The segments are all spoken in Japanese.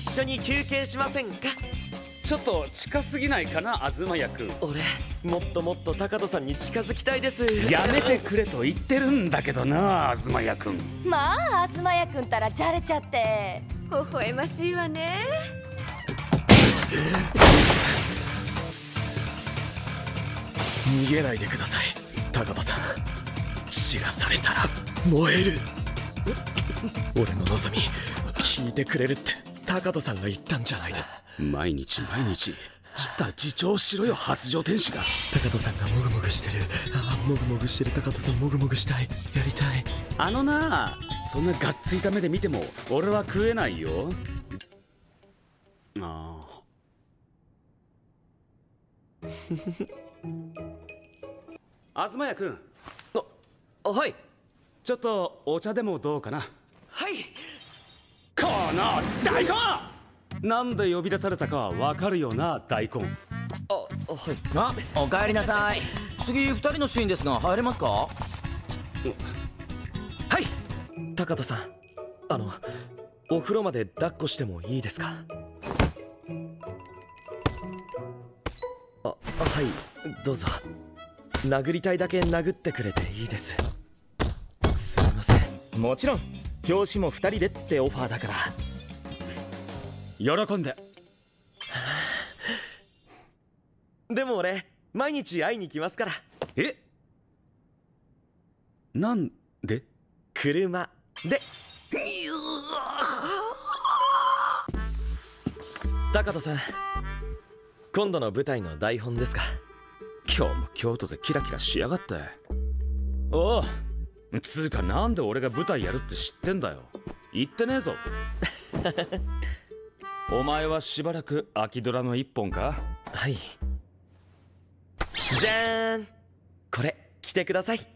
一緒に休憩しませんか？ ちょっと近すぎないかな、東谷君。 俺もっともっと高人さんに近づきたいです。 やめてくれと言ってるんだけどな、東谷君。 まあ東谷君ったらじゃれちゃって微笑ましいわね。 逃げないでください高人さん。知らされたら燃える。俺の望み聞いてくれるって高人さんが言ったんじゃないですか。 毎日毎日じった自重しろよ、発情天使が。 高人さんがもぐもぐしてる。もぐもぐしてる高人さん、もぐもぐしたい。やりたい。 あのな、そんながっついた目で見ても俺は食えないよ。ああ。東谷君。 はい。 ちょっとお茶でもどうかな。 はい。 この大根、なんで呼び出されたかはわかるよな、大根。 はい。 おかえりなさい。次2人のシーンですが入れますか？ はい。高人さん、お風呂まで抱っこしてもいいですか？はいどうぞ。殴りたいだけ殴ってくれていいです。すみません。もちろん表紙も2人でってオファーだから喜んで。 でも俺毎日会いに来ますから。 え、なんで？ 車で。高人さん、今度の舞台の台本ですか？ 今日も京都でキラキラしやがって。おう、つうかなんで俺が舞台やるって知ってんだよ。言ってねえぞ。お前はしばらく秋ドラの一本か？ はい。じゃーん、これ着てください。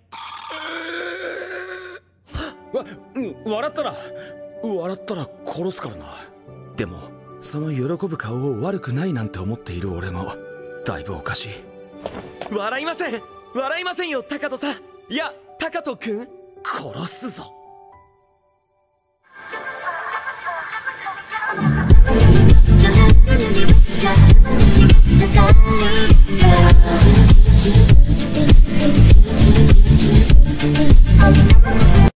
笑ったら殺すからな。でもその喜ぶ顔を悪くないなんて思っている俺もだいぶおかしい。 笑いませんよ高人さん。いや高人くん。 殺すぞ。